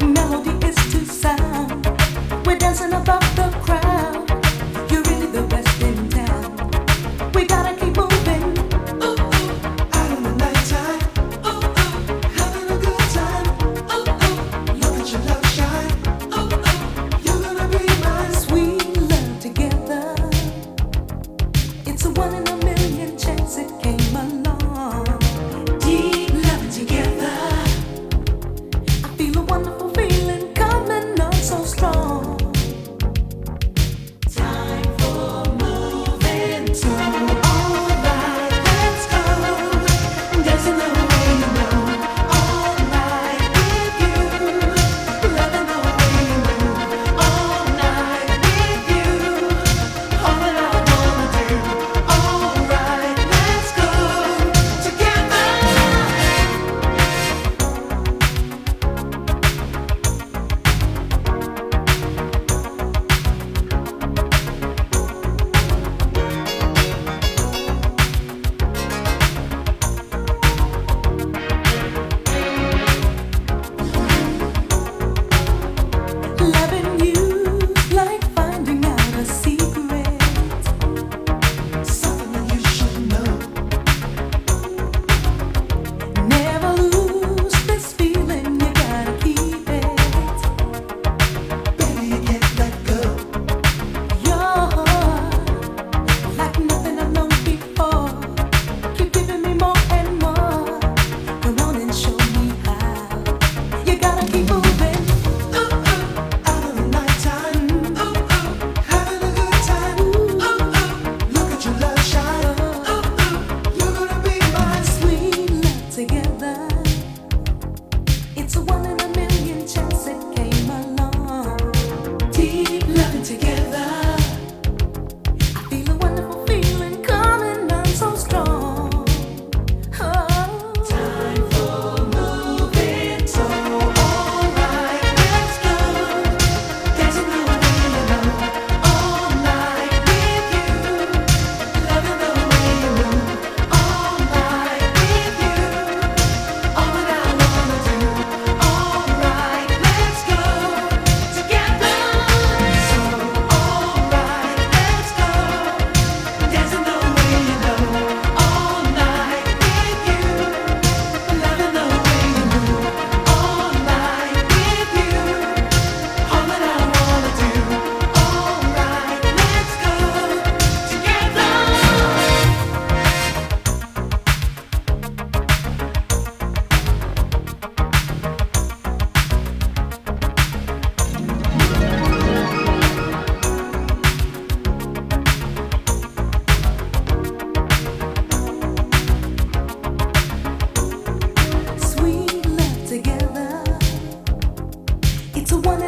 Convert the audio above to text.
Melody is to sound. We're dancing above the crowd. You're really the best in town. We gotta keep moving. Ooh, ooh, out in the nighttime. Ooh, ooh, having a good time. Ooh, ooh, look at your love shine. Ooh, ooh, you're gonna be mine. Sweet love together. It's a one in a million chance it came along. Deep loving together. I feel a wonderful feeling coming on so strong. Time for moving. So alright, let's go. Dancing the way you know. All night with you. Loving the way you move. All night with you. All that I wanna do. Alright, let's go together. Loving you's like finding out a secret. Something that you should know. Never lose this feeling, you gotta keep it. Baby, you can't let go. You're like nothing I've known before. Keep giving me more and more. Come on and show me how. You gotta keep moving. Ooh, ooh, out in the nighttime. Ooh, ooh, having a good time. Ooh, ooh, look at your love shine. Ooh, ooh, you're gonna be mine. Sweet love together. It's a one in a million chance it came along. Deep loving together. I feel a wonderful feeling coming on so strong. Oh. Time for moving. So alright, let's go. Dancing the way you know. All night with you. Loving the way you move. All night with you. All that I wanna do. Alright, let's go together. So alright, let's go. Dancing the way you know. All night with you. Loving the way you move. All night with you. All that I wanna do. Alright, let's go together. Sweet love together. It's a one